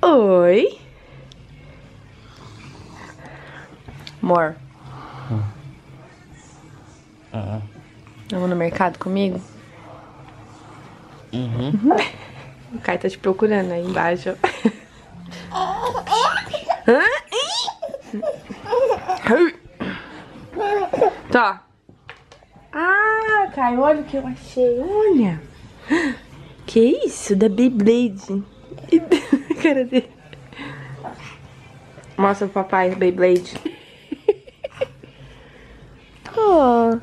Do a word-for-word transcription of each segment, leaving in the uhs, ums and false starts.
Oi. Amor. Hum. Uhum. Vamos no mercado comigo? Uhum. O Caio tá te procurando aí embaixo. Tá. Ah, Caio, olha o que eu achei. Olha. Que isso? Da Beyblade. Cara dele. Mostra pro papai, Beyblade. Oh.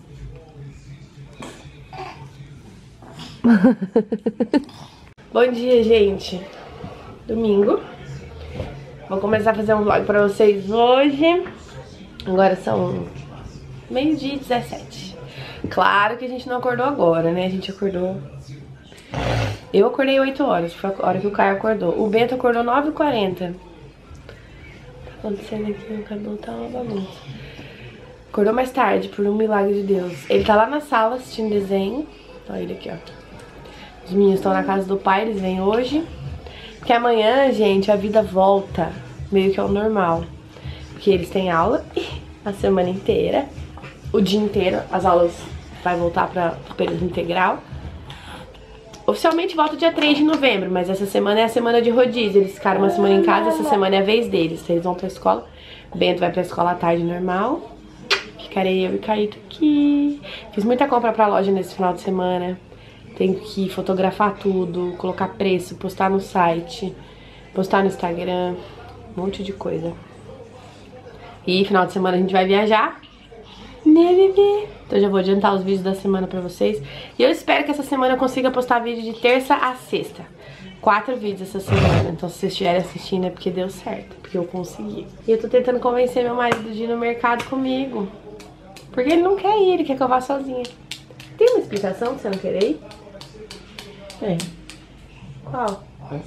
Bom dia, gente. Domingo. Vou começar a fazer um vlog pra vocês hoje. Agora são meio-dia e dezessete. Claro que a gente não acordou agora, né? A gente acordou... Eu acordei oito horas, foi a hora que o Caio acordou. O Bento acordou nove e quarenta. Tá acontecendo aqui, o cabelo tá uma bagunça. Acordou mais tarde, por um milagre de Deus. Ele tá lá na sala assistindo desenho. Olha ele aqui, ó. Os meninos estão na casa do pai, eles vêm hoje. Porque amanhã, gente, a vida volta meio que ao normal. Porque eles têm aula a semana inteira. O dia inteiro, as aulas vai voltar para o período integral. Oficialmente volta dia três de novembro, mas essa semana é a semana de rodízio. Eles ficaram uma semana em casa, essa semana é a vez deles. Eles vão pra escola. Bento vai pra escola à tarde normal. Ficarei eu e Caíto aqui. Fiz muita compra pra loja nesse final de semana. Tenho que fotografar tudo, colocar preço, postar no site, postar no Instagram, um monte de coisa. E final de semana a gente vai viajar, né, bebê? Então já vou adiantar os vídeos da semana pra vocês. E eu espero que essa semana eu consiga postar vídeo de terça a sexta. Quatro vídeos essa semana. Então se vocês estiverem assistindo é porque deu certo, porque eu consegui. E eu tô tentando convencer meu marido de ir no mercado comigo. Porque ele não quer ir, ele quer que eu vá sozinha. Tem uma explicação que você não quer ir? Tem. Qual? Ah.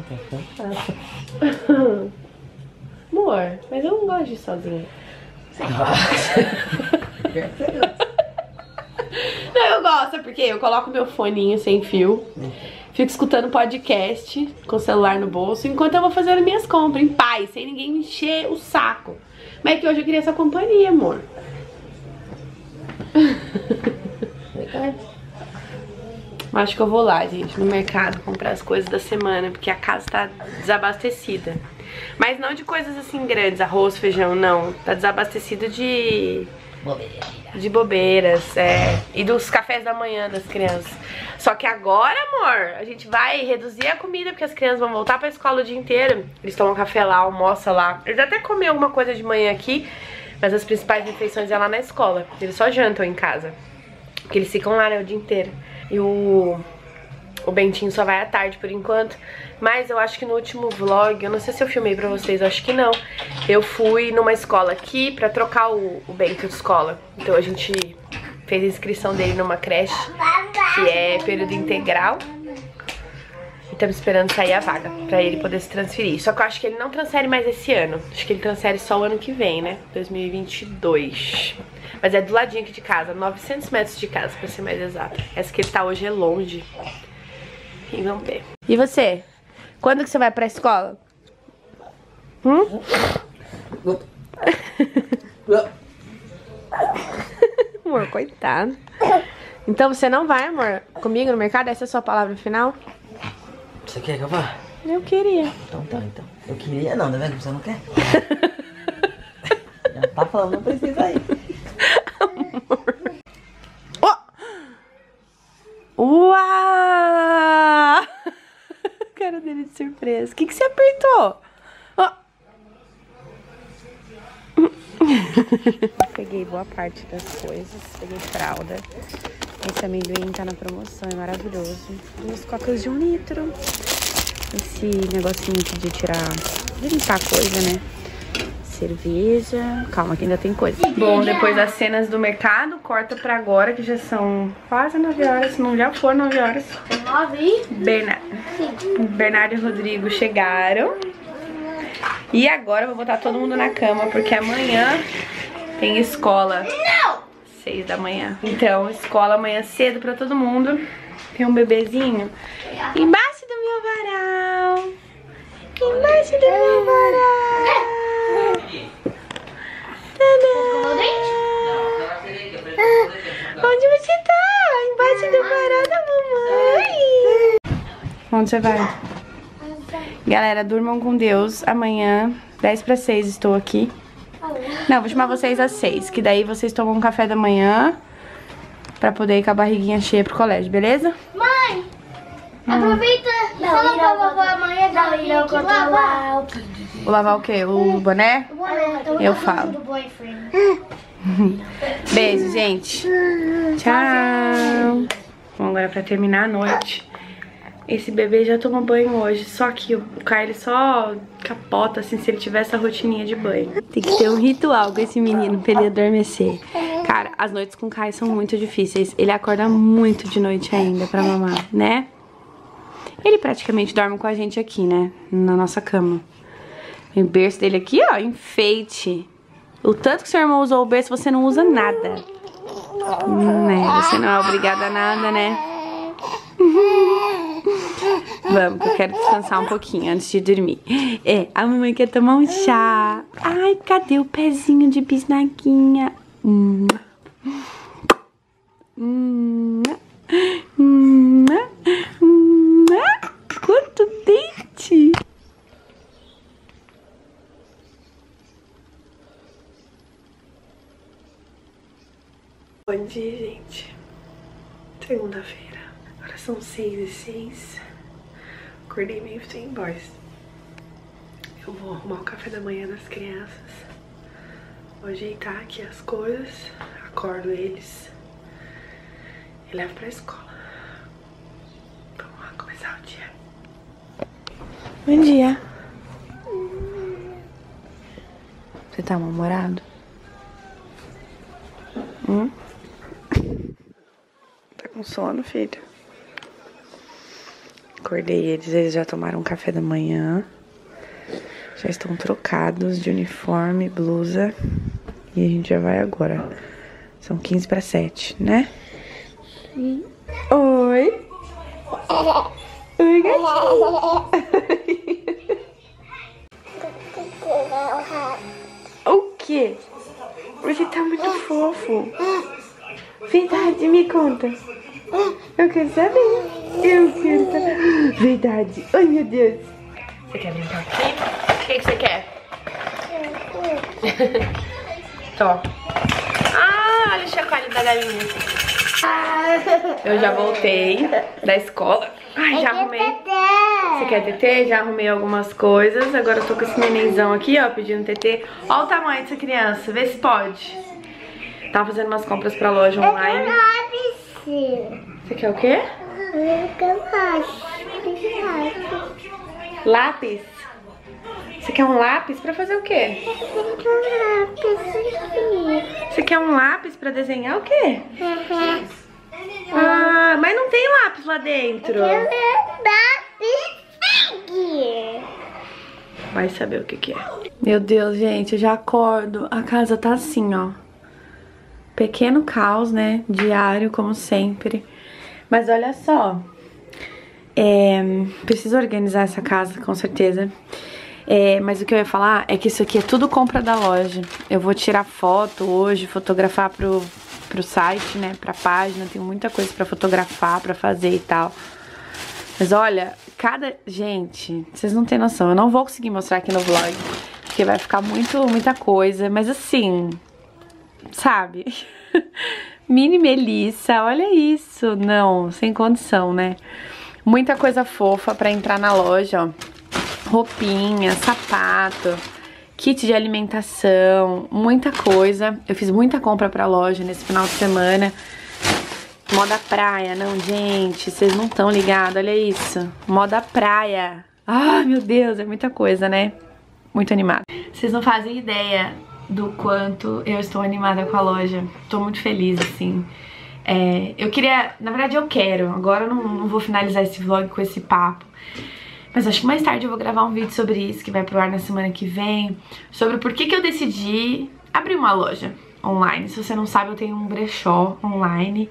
Amor, mas eu não gosto de ir sozinha. Você gosta? Não, eu gosto, porque eu coloco meu foninho sem fio, fico escutando podcast com o celular no bolso, enquanto eu vou fazendo minhas compras, em paz, sem ninguém me encher o saco. Mas é que hoje eu queria essa companhia, amor. Acho que eu vou lá, gente, no mercado comprar as coisas da semana, porque a casa tá desabastecida. Mas não de coisas assim grandes, arroz, feijão, não. Tá desabastecida de... Bobeira. De bobeiras, é. E dos cafés da manhã das crianças. Só que agora, amor, a gente vai reduzir a comida, porque as crianças vão voltar pra escola o dia inteiro. Eles tomam café lá, almoçam lá. Eles até comem alguma coisa de manhã aqui, mas as principais refeições é lá na escola. Eles só jantam em casa, porque eles ficam lá, né, o dia inteiro. E o, o Bentinho só vai à tarde por enquanto. Mas eu acho que no último vlog, eu não sei se eu filmei pra vocês, eu acho que não. Eu fui numa escola aqui pra trocar o, o Bento de escola. Então a gente fez a inscrição dele numa creche, que é período integral. E estamos esperando sair a vaga pra ele poder se transferir. Só que eu acho que ele não transfere mais esse ano. Acho que ele transfere só o ano que vem, né? dois mil e vinte e dois. Mas é do ladinho aqui de casa, novecentos metros de casa, pra ser mais exato. Essa que ele tá hoje é longe. E vamos ver. E você? Quando que você vai pra escola? Hum? Amor, coitado. Então você não vai, amor, comigo no mercado? Essa é a sua palavra final? Você quer que eu vá? Eu queria. Então tá, então. Eu queria não, tá vendo? Você não quer? Já tá falando, não precisa ir. Uau! Cara dele de surpresa. O que que você apertou? Oh. Peguei boa parte das coisas. Peguei fralda. Esse amendoim tá na promoção, é maravilhoso. Duas cocas de um litro. Esse negocinho aqui de tirar, de limpar coisa, né? Cerveja. Calma que ainda tem coisa. Bom, depois das cenas do mercado, corta pra agora, que já são quase nove horas, se não já for nove horas. nove? Berna... Bernardo e Rodrigo chegaram. E agora eu vou botar todo mundo na cama, porque amanhã tem escola. Não! Seis da manhã. Então, escola amanhã cedo pra todo mundo. Tem um bebezinho embaixo do meu varal. Embaixo do meu varal. Onde você tá? Embaixo do varal da mamãe. Onde você vai? Galera, durmam com Deus. Amanhã, dez para seis, estou aqui. Não, vou chamar vocês às seis, que daí vocês tomam um café da manhã pra poder ir com a barriguinha cheia pro colégio, beleza? Mãe, aproveita e fala pra vovó amanhã que ela vem aqui lavar. Vou lavar o quê? O boné? O boné, então Eu tá falo. do boyfriend. Beijo, gente. Tchau. Bom, agora pra terminar a noite. Esse bebê já tomou banho hoje, só que o Kylie só capota assim se ele tiver essa rotininha de banho. Tem que ter um ritual com esse menino pra ele adormecer. Cara, as noites com o Kylie são muito difíceis. Ele acorda muito de noite ainda pra mamar, né? Ele praticamente dorme com a gente aqui, né? Na nossa cama. O berço dele aqui, ó, enfeite. O tanto que seu irmão usou o berço, você não usa nada. Né? Você não é obrigada a nada, né? Vamos, que eu quero descansar um pouquinho antes de dormir. É, a mamãe quer tomar um chá. Ai, cadê o pezinho de bisnaguinha? Hum. Hum. Hum. Hum. Quanto dente! Bom dia, gente. Segunda-feira. Agora são seis e seis. Acordei meio sem voz. Eu vou arrumar o café da manhã das crianças. Vou ajeitar aqui as coisas. Acordo eles e levo pra escola. Vamos lá começar o dia. Bom dia. Você tá mal-humorado? Hum? Tá com sono, filho? Acordei eles, eles já tomaram um café da manhã. Já estão trocados de uniforme, blusa. E a gente já vai agora. São quinze para sete, né? Sim. Oi. Oi, gatinho. O quê? Você tá muito fofo. Verdade, me conta. Eu quero saber. Eu quero saber. Verdade. Ai, meu Deus. Você quer brincar aqui? O que, que você quer? Tó. Ah, olha o chacalho da galinha. Eu já voltei da escola. Ai, já arrumei. Você quer tetê? Já arrumei algumas coisas. Agora eu tô com esse nenenzão aqui, ó, pedindo tetê. Olha o tamanho dessa criança. Vê se pode. Tava fazendo umas compras pra loja online. Você quer o quê? Lápis? Você quer um lápis pra fazer o quê? Você quer um lápis pra desenhar o quê? Ah, mas não tem lápis lá dentro. Vai saber o que que é. Meu Deus, gente, eu já acordo. A casa tá assim, ó. Pequeno caos, né? Diário, como sempre. Mas olha só. É, preciso organizar essa casa, com certeza. É, mas o que eu ia falar é que isso aqui é tudo compra da loja. Eu vou tirar foto hoje, fotografar pro, pro site, né? Pra página. Tenho muita coisa pra fotografar, pra fazer e tal. Mas olha, cada... Gente, vocês não têm noção. Eu não vou conseguir mostrar aqui no vlog, porque vai ficar muito, muita coisa. Mas assim... Sabe? Mini Melissa, olha isso. Não, sem condição, né? Muita coisa fofa pra entrar na loja, ó. Roupinha, sapato, kit de alimentação, muita coisa. Eu fiz muita compra pra loja nesse final de semana. Moda praia, não, gente, vocês não estão ligados, olha isso. Moda praia. Ai, meu Deus, é muita coisa, né? Muito animada. Vocês não fazem ideia do quanto eu estou animada com a loja. Tô muito feliz, assim. É, eu queria... Na verdade, eu quero. Agora eu não, não vou finalizar esse vlog com esse papo. Mas acho que mais tarde eu vou gravar um vídeo sobre isso, que vai pro ar na semana que vem. Sobre por que que eu decidi abrir uma loja online. Se você não sabe, eu tenho um brechó online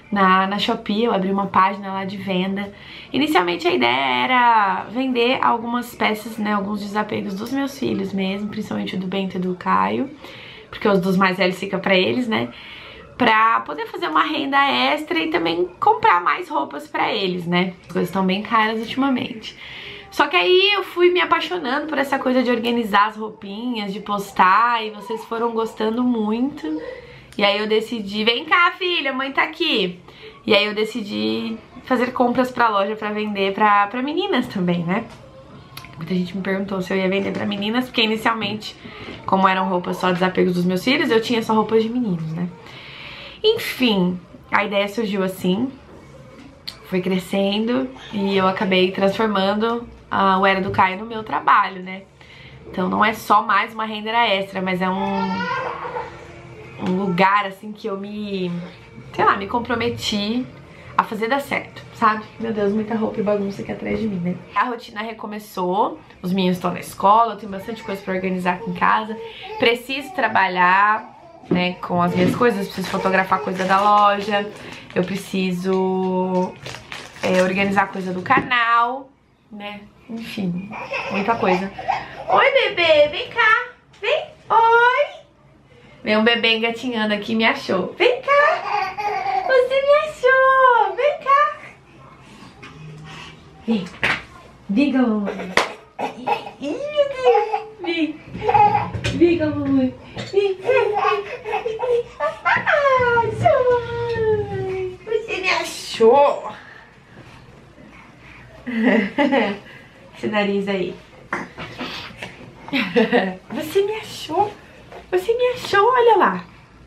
na, na Shopee, eu abri uma página lá de venda. Inicialmente a ideia era vender algumas peças, né, alguns desapegos dos meus filhos mesmo, principalmente o do Bento e do Caio, porque os dos mais velhos fica pra eles, né, pra poder fazer uma renda extra e também comprar mais roupas pra eles, né. As coisas estão bem caras ultimamente. Só que aí eu fui me apaixonando por essa coisa de organizar as roupinhas, de postar, e vocês foram gostando muito. E aí eu decidi, vem cá filha, mãe tá aqui. E aí eu decidi fazer compras pra loja pra vender pra, pra meninas também, né? Muita gente me perguntou se eu ia vender pra meninas, porque inicialmente, como eram roupas só desapegos dos meus filhos, eu tinha só roupas de meninos, né? Enfim, a ideia surgiu assim, foi crescendo e eu acabei transformando a o Era do Caio no meu trabalho, né? Então não é só mais uma renda extra, mas é um... um lugar, assim, que eu me, sei lá, me comprometi a fazer dar certo, sabe? Meu Deus, muita roupa e bagunça aqui atrás de mim, né? A rotina recomeçou, os meninos estão na escola, eu tenho bastante coisa pra organizar aqui em casa. Preciso trabalhar, né, com as minhas coisas, preciso fotografar coisa da loja, eu preciso é, organizar coisa do canal, né? Enfim, muita coisa. Oi, bebê, vem cá, vem, oi! Veio um bebê engatinhando aqui e me achou. Vem cá! Você me achou! Vem cá! Vem! Vem cá, mamãe! Ih, meu Deus! Vem! Vem cá, mamãe! Vem! Vem! Ah, mãe! Você me achou! Esse nariz aí. Você me achou? Você me achou, olha lá.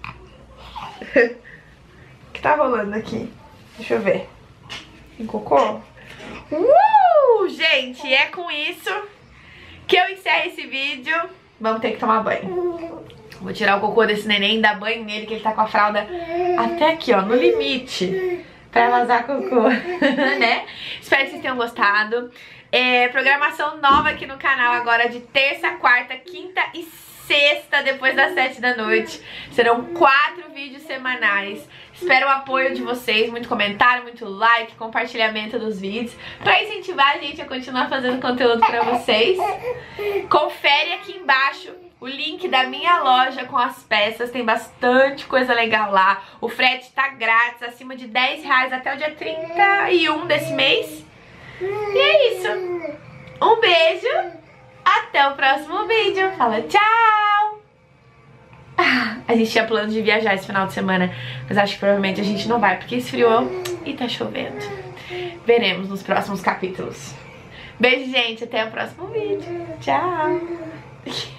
O que tá rolando aqui? Deixa eu ver. Tem cocô? Uh! Gente, é com isso que eu encerro esse vídeo. Vamos ter que tomar banho. Vou tirar o cocô desse neném, dar banho nele, que ele tá com a fralda até aqui, ó, no limite, pra vazar cocô, né? Espero que vocês tenham gostado. É, programação nova aqui no canal agora de terça, quarta, quinta e sexta, depois das sete da noite. Serão quatro vídeos semanais. Espero o apoio de vocês, muito comentário, muito like, compartilhamento dos vídeos, pra incentivar a gente a continuar fazendo conteúdo pra vocês. Confere aqui embaixo o link da minha loja com as peças, tem bastante coisa legal lá. O frete tá grátis, acima de dez reais até o dia trinta e um desse mês. E é isso. Um beijo. Até o próximo vídeo. Fala tchau. Ah, a gente tinha plano de viajar esse final de semana, mas acho que provavelmente a gente não vai, porque esfriou e tá chovendo. Veremos nos próximos capítulos. Beijo, gente. Até o próximo vídeo. Tchau.